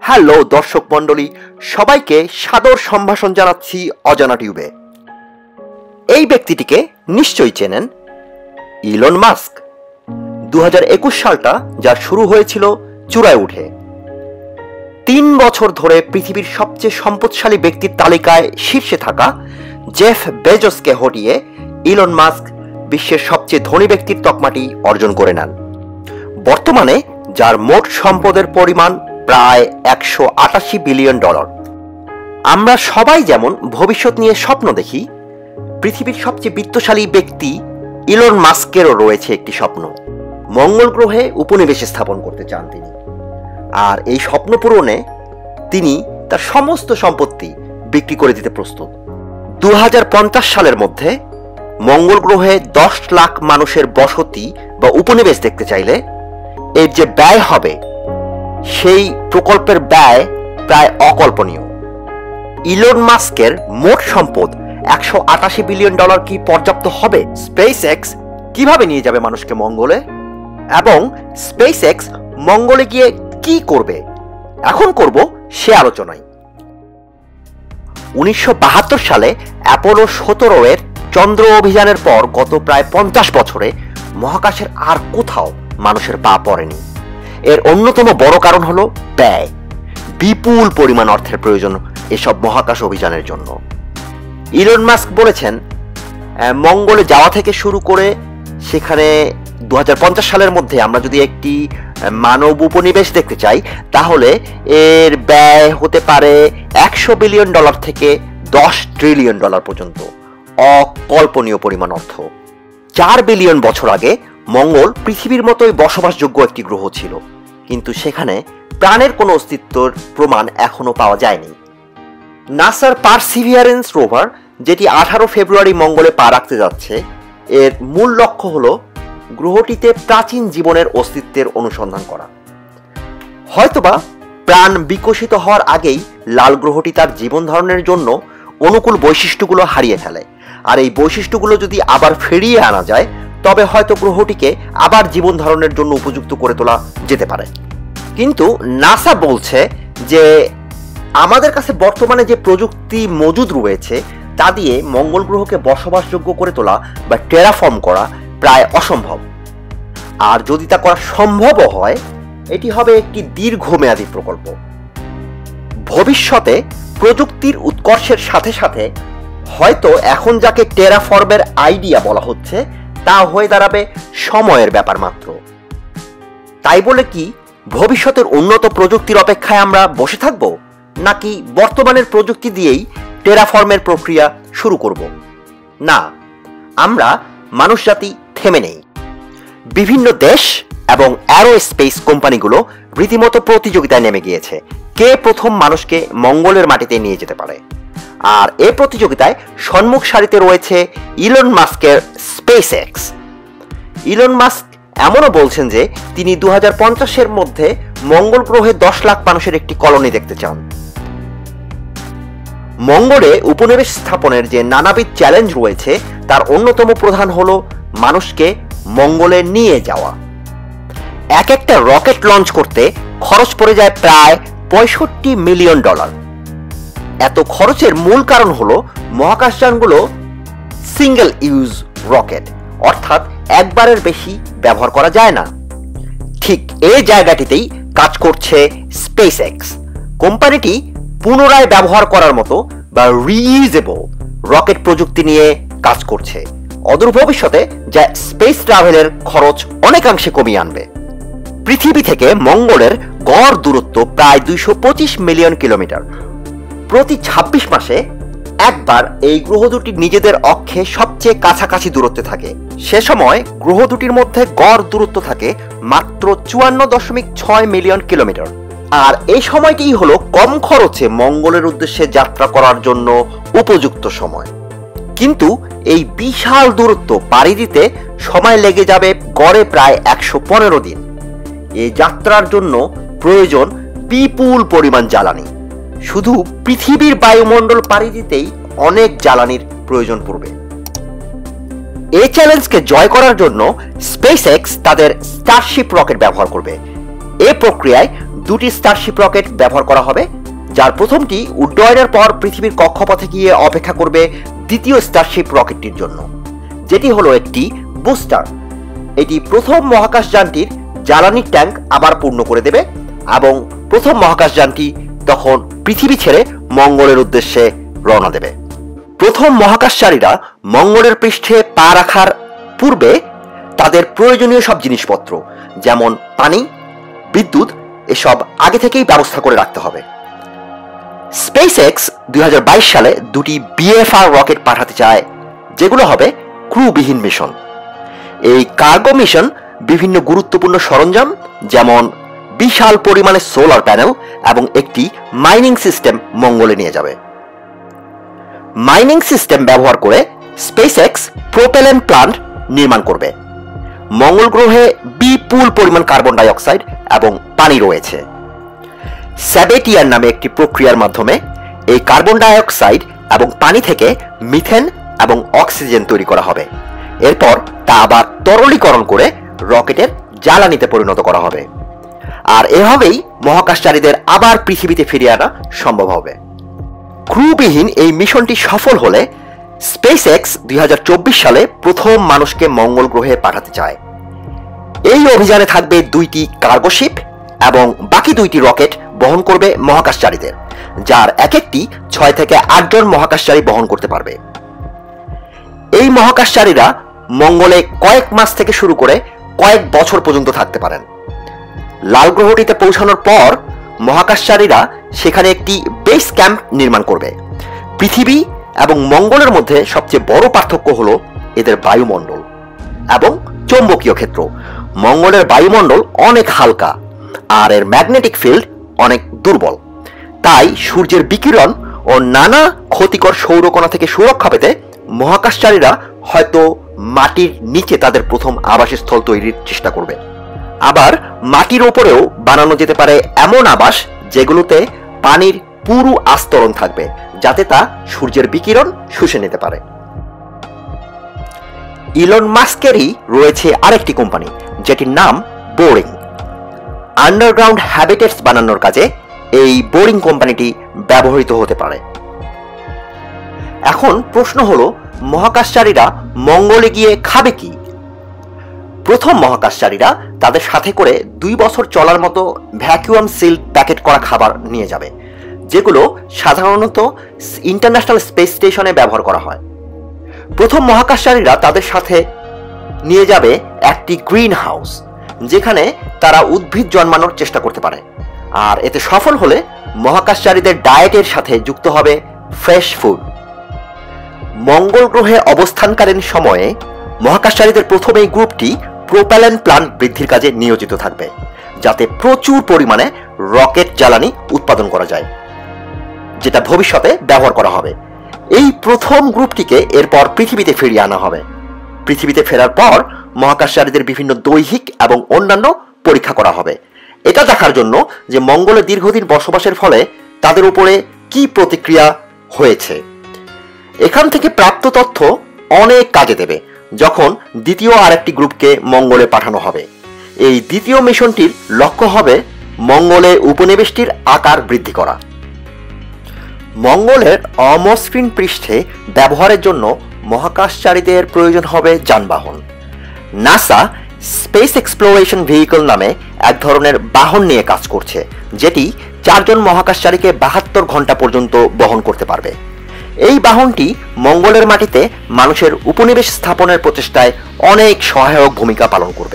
Hello দর্শক মণ্ডলী, সবাইকে সাদর সম্ভাষণ জানাচ্ছি অজানা টিউবে। এই ব্যক্তিটিকে নিশ্চয়ই চেনেন, ইলন মাস্ক। 2021 সালটা যা শুরু হয়েছিল চূড়ায় উঠে 3 বছর ধরে পৃথিবীর সবচেয়ে সম্পদশালী ব্যক্তির তালিকায় শীর্ষে থাকা জেফ বেজোসকে হটিয়ে ইলন মাস্ক বিশ্বের সবচেয়ে ধনী ব্যক্তির তকমাটি অর্জন করে নেন। বর্তমানে যার মোট সম্পদের পরিমাণ প্রায় $188 বিলিয়ন। আমরা সবাই যেমন ভবিষ্যৎ নিয়ে স্বপ্ন দেখি, পৃথিবীর সবচেয়ে বিত্তশালী ব্যক্তি ইলন মাস্কেরও রয়েছে একটি স্বপ্ন। মঙ্গল গ্রহে উপনিবেশ স্থাপন করতে চান তিনি, আর এই স্বপ্ন পূরণে তিনি তার সমস্ত সম্পত্তি বিক্রি করে দিতে প্রস্তুত। 2050 সালের মধ্যে মঙ্গল গ্রহে 10 লাখ মানুষের বসতি বা উপনিবেশ দেখতে চাইলে এর যে ব্যয় হবে, সেই প্রকল্পের ব্যয় প্রায় অকল্পনীয়। ইলন মাস্কের মোট সম্পদ $188 বিলিয়ন কি পর্যাপ্ত হবে? স্পেস এক্স কিভাবে নিয়ে যাবে মানুষকে মঙ্গলে, এবং স্পেস এক্স মঙ্গলে গিয়ে কি করবে, এখন করব সে আলোচনায়। 1972 সালে অ্যাপোলো 17 এর চন্দ্র অভিযানের পর গত প্রায় 50 বছরে মহাকাশের আর কোথাও মানুষের পা পড়েনি। এর অন্যতম বড় কারণ হলো ব্যয়। বিপুল পরিমাণ অর্থের প্রয়োজন এসব মহাকাশ অভিযানের জন্য। ইলন মাস্ক বলেছেন, মঙ্গলে যাওয়া থেকে শুরু করে সেখানে 2050 সালের মধ্যে আমরা যদি একটি মানব উপনিবেশ দেখতে চাই, তাহলে এর ব্যয় হতে পারে $100 বিলিয়ন থেকে $10 ট্রিলিয়ন পর্যন্ত। অকল্পনীয় পরিমাণ অর্থ। 4 বিলিয়ন বছর আগে মঙ্গল পৃথিবীর মতোই বসবাসযোগ্য একটি গ্রহ ছিল, কিন্তু সেখানে প্রাণের কোনো অস্তিত্বের প্রমাণ এখনো পাওয়া যায়নি। নাসার পারসিভিয়ারেন্স রোভার, যেটি 18 ফেব্রুয়ারি মঙ্গলে পা রাখতে যাচ্ছে, এর মূল লক্ষ্য হলো গ্রহটিতে প্রাচীন জীবনের অস্তিত্বের অনুসন্ধান করা। হয়তোবা প্রাণ বিকশিত হওয়ার আগেই লাল গ্রহটি তার জীবন ধারণের জন্য অনুকূল বৈশিষ্ট্যগুলো হারিয়ে ফেলে, আর এই বৈশিষ্ট্যগুলো যদি আবার ফিরিয়ে আনা যায়, তবে হয়তো গ্রহটিকে আবার জীবন ধারণের জন্য উপযুক্ত করে তোলা যেতে পারে। কিন্তু নাসা বলছে যে আমাদের কাছে বর্তমানে যে প্রযুক্তি মজুদ রয়েছে, তা দিয়ে মঙ্গল গ্রহকে বসবাসযোগ্য করে তোলা বা টেরাফর্ম করা প্রায় অসম্ভব। আর যদি তা করা সম্ভবও হয়, এটি হবে একটি দীর্ঘমেয়াদী প্রকল্প। ভবিষ্যতে প্রযুক্তির উৎকর্ষের সাথে সাথে হয়তো এখন যাকে টেরাফর্মের আইডিয়া বলা হচ্ছে, তা হয়ে দাঁড়াবে সময়ের ব্যাপার মাত্র। তাই বলে কি ভবিষ্যতের উন্নত প্রযুক্তির অপেক্ষায় আমরা বসে থাকব, নাকি বর্তমানের প্রযুক্তি দিয়েই টেরাফর্মের প্রক্রিয়া শুরু করব? না, আমরা মানুষজাতি থেমে নেই। বিভিন্ন দেশ এবং অ্যারোস্পেস কোম্পানিগুলো রীতিমতো প্রতিযোগিতায় নেমে গিয়েছে, কে প্রথম মানুষকে মঙ্গলের মাটিতে নিয়ে যেতে পারে। আর এই প্রতিযোগিতায় সম্মুখ সারিতে রয়েছে ইলন মাস্কের স্পেস এক্স। ইলন মাস্ক এমনও বলছেন যে তিনি 2050-এর মধ্যে মঙ্গল গ্রহে 10 লাখ মানুষের একটি কলোনি দেখতে চান। মঙ্গলে উপনিবেশ স্থাপনের যে নানাবিধ চ্যালেঞ্জ রয়েছে, তার অন্যতম প্রধান হলো মানুষকে মঙ্গলে নিয়ে যাওয়া। এক একটা রকেট লঞ্চ করতে খরচ পড়ে যায় প্রায় $65 মিলিয়ন। এত খরচের মূল কারণ হলো মহাকাশযানগুলো সিঙ্গেল ইউজ রকেট, অর্থাৎ একবারের বেশি ব্যবহার করা যায় না। ঠিক এই জায়গাটিতেই কাজ করছে স্পেস এক্স। কোম্পানিটি পুনরায় ব্যবহার করার মতো বা রিইউজেবল রকেট প্রযুক্তি নিয়ে কাজ করছে, অদূর ভবিষ্যতে যা স্পেস ট্রাভেলের খরচ অনেকাংশে কমিয়ে আনবে। পৃথিবী থেকে মঙ্গলের গড় দূরত্ব প্রায় 225 মিলিয়ন কিলোমিটার। প্রতি 26 মাসে একবার এই গ্রহ দুটি নিজেদের অক্ষে সবচেয়ে কাছাকাছি দূরত্বে থাকে। সে সময় গ্রহ দুটির মধ্যে গড় দূরত্ব থাকে মাত্র 54.6 মিলিয়ন কিলোমিটার। আর এই সময়টিই হলো কম খরচে মঙ্গলের উদ্দেশ্যে যাত্রা করার জন্য উপযুক্ত সময়। কিন্তু এই বিশাল দূরত্ব পাড়ি দিতে সময় লেগে যাবে গড়ে প্রায় 115 দিন। এই যাত্রার জন্য প্রয়োজন বিপুল পরিমাণ জ্বালানি। শুধু পৃথিবীর বায়ুমণ্ডল পাড়ি দিতেই অনেক জ্বালানির প্রয়োজন পড়বে। এই চ্যালেঞ্জকে জয় করার জন্য স্পেস এক্স তাদের স্টারশিপ রকেট ব্যবহার করবে। এই প্রক্রিয়ায় দুটি স্টারশিপ রকেট ব্যবহার করা হবে, যার প্রথমটি উড্ডয়নের পর পৃথিবীর কক্ষপথে গিয়ে অপেক্ষা করবে দ্বিতীয় স্টারশিপ রকেটটির জন্য, যেটি হলো একটি বুস্টার। এটি প্রথম মহাকাশযানটির জ্বালানির ট্যাঙ্ক আবার পূর্ণ করে দেবে এবং প্রথম মহাকাশযানটি তখন পৃথিবী ছেড়ে মঙ্গলের উদ্দেশ্যে রওনা দেবে। প্রথম মহাকাশচারীরা মঙ্গলের পৃষ্ঠে পা রাখার পূর্বে তাদের প্রয়োজনীয় সব জিনিসপত্র যেমন পানি, বিদ্যুৎ এসব আগে থেকেই ব্যবস্থা করে রাখতে হবে। স্পেসএক্স 2022 সালে দুটি বিএফআর রকেট পাঠাতে চায়, যেগুলো হবে ক্রুবিহীন মিশন। এই কার্গো মিশন বিভিন্ন গুরুত্বপূর্ণ সরঞ্জাম যেমন বিশাল পরিমাণে সোলার প্যানেল এবং একটি মাইনিং সিস্টেম মঙ্গলে নিয়ে যাবে। মাইনিং সিস্টেম ব্যবহার করে স্পেসএক্স প্রোপেলেন্ট প্লান্ট নির্মাণ করবে। মঙ্গল গ্রহে বিপুল পরিমাণ কার্বন ডাই অক্সাইড এবং পানি রয়েছে। স্যাবেটিয়ার নামে একটি প্রক্রিয়ার মাধ্যমে এই কার্বন ডাই অক্সাইড এবং পানি থেকে মিথেন এবং অক্সিজেন তৈরি করা হবে। এরপর তা আবার তরলীকরণ করে রকেটের জ্বালানিতে পরিণত করা হবে। আর এভাবেই মহাকাশচারীদের আবার পৃথিবীতে ফিরিয়ে আনা সম্ভব হবে। ক্রুবিহীন এই মিশনটি সফল হলে স্পেসএক্স 2024 সালে প্রথম মানুষকে মঙ্গল গ্রহে পাঠাতে চায়। এই অভিযানে থাকবে দুইটি কার্গো শিপ এবং বাকি দুইটি রকেট বহন করবে মহাকাশচারীদের, যার এক একটি 6 থেকে 8 জন মহাকাশচারী বহন করতে পারবে। এই মহাকাশচারীরা মঙ্গলে কয়েক মাস থেকে শুরু করে কয়েক বছর পর্যন্ত থাকতে পারেন। লাল গ্রহটিতে পৌঁছানোর পর মহাকাশচারীরা সেখানে একটি বেস ক্যাম্প নির্মাণ করবে। পৃথিবী এবং মঙ্গলের মধ্যে সবচেয়ে বড় পার্থক্য হলো এদের বায়ুমণ্ডল এবং চৌম্বকীয় ক্ষেত্র। মঙ্গলের বায়ুমণ্ডল অনেক হালকা আর এর ম্যাগনেটিক ফিল্ড অনেক দুর্বল, তাই সূর্যের বিকিরণ ও নানা ক্ষতিকর সৌরকণা থেকে সুরক্ষা পেতে মহাকাশচারীরা হয়তো মাটির নিচে তাদের প্রথম আবাসস্থল তৈরির চেষ্টা করবে। আবার মাটির ওপরেও বানানো যেতে পারে এমন আবাস যেগুলোতে পানির পুরু আস্তরণ থাকবে, যাতে তা সূর্যের বিকিরণ শুষে নিতে পারে। ইলন মাস্কেরই রয়েছে আরেকটি কোম্পানি, যেটির নাম বোরিং। আন্ডারগ্রাউন্ড হ্যাবিটেটস বানানোর কাজে এই বোরিং কোম্পানিটি ব্যবহৃত হতে পারে। এখন প্রশ্ন হলো, মহাকাশচারীরা মঙ্গলে গিয়ে খাবে কি? প্রথম মহাকাশচারীরা তাদের সাথে করে 2 বছর চলার মতো ভ্যাকুয়াম সিল প্যাকেট করা খাবার নিয়ে যাবে, যেগুলো সাধারণত ইন্টারন্যাশনাল স্পেস স্টেশনে ব্যবহার করা হয়। প্রথম মহাকাশচারীরা তাদের সাথে নিয়ে যাবে একটি গ্রিন হাউস, যেখানে তারা উদ্ভিদ জন্মানোর চেষ্টা করতে পারে। আর এতে সফল হলে মহাকাশচারীদের ডায়েটের সাথে যুক্ত হবে ফ্রেশ ফুড। মঙ্গল গ্রহে অবস্থানকালীন সময়ে মহাকাশচারীদের প্রথম এই গ্রুপটি প্রোপেলেন্ট প্লান্ট বৃদ্ধির কাজে নিয়োজিত থাকবে, যাতে প্রচুর পরিমাণে রকেট জ্বালানি উৎপাদন করা যায়, যেটা ভবিষ্যতে ব্যবহার করা হবে। এই প্রথম গ্রুপটিকে এরপর পৃথিবীতে ফিরিয়ে আনা হবে। পৃথিবীতে ফেরার পর মহাকাশচারীদের বিভিন্ন দৈহিক এবং অন্যান্য পরীক্ষা করা হবে, এটা দেখার জন্য যে মঙ্গলে দীর্ঘদিন বসবাসের ফলে তাদের উপরে কি প্রতিক্রিয়া হয়েছে। এখান থেকে প্রাপ্ত তথ্য অনেক কাজে দেবে যখন দ্বিতীয় আরেকটি গ্রুপকে মঙ্গলে পাঠানো হবে। এই দ্বিতীয় মিশনটির লক্ষ্য হবে মঙ্গলে উপনিবেশটির আকার বৃদ্ধি করা। মঙ্গলের অমসৃণ পৃষ্ঠে ব্যবহারের জন্য মহাকাশচারীদের প্রয়োজন হবে যানবাহন। নাসা স্পেস এক্সপ্লোরেশন ভেহিকল নামে এক ধরনের বাহন নিয়ে কাজ করছে, যেটি 4 জন মহাকাশচারীকে 72 ঘন্টা পর্যন্ত বহন করতে পারবে। এই বাহনটি মঙ্গলের মাটিতে মানুষের উপনিবেশ স্থাপনের প্রচেষ্টায় অনেক সহায়ক ভূমিকা পালন করবে।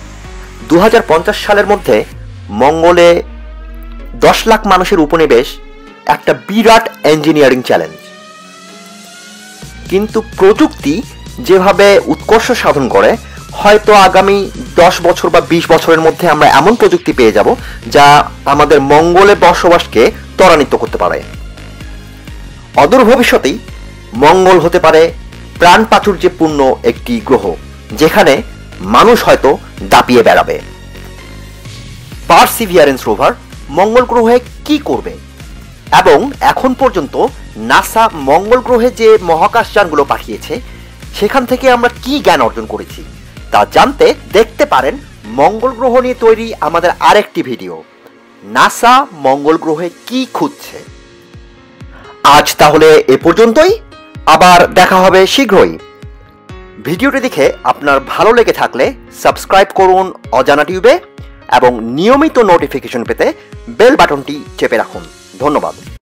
2050 সালের মধ্যে মঙ্গলে 10 লাখ মানুষের উপনিবেশ একটা বিরাট ইঞ্জিনিয়ারিং চ্যালেঞ্জ। কিন্তু প্রযুক্তি যেভাবে উৎকর্ষ সাধন করে, হয়তো আগামী 10 বছর বা 20 বছরের মধ্যে আমরা এমন প্রযুক্তি পেয়ে যাব যা আমাদের মঙ্গলে বসবাসকে ত্বরান্বিত করতে পারে। অদূর ভবিষ্যতেই মঙ্গল হতে পারে প্রাণ প্রাচুর্যপূর্ণ একটি গ্রহ, যেখানে মানুষ হয়তো দাপিয়ে বেড়াবে। পারসিভিয়ারেন্স রোভার মঙ্গল গ্রহে কি করবে এবং এখন পর্যন্ত নাসা মঙ্গল গ্রহে যে মহাকাশযানগুলো পাঠিয়েছে সেখান থেকে আমরা কি জ্ঞান অর্জন করেছি তা জানতে দেখতে পারেন মঙ্গল গ্রহ নিয়ে তৈরি আমাদের আরেকটি ভিডিও। নাসা মঙ্গল গ্রহে কি খুঁজছে। আজ তাহলে এ পর্যন্তই, আবার দেখা হবে শীঘ্রই। ভিডিওটি দেখে আপনার ভালো লেগে থাকলে সাবস্ক্রাইব করুন অজানা টিউবে এবং নিয়মিত নোটিফিকেশন পেতে বেল বাটনটি চেপে রাখুন। ধন্যবাদ।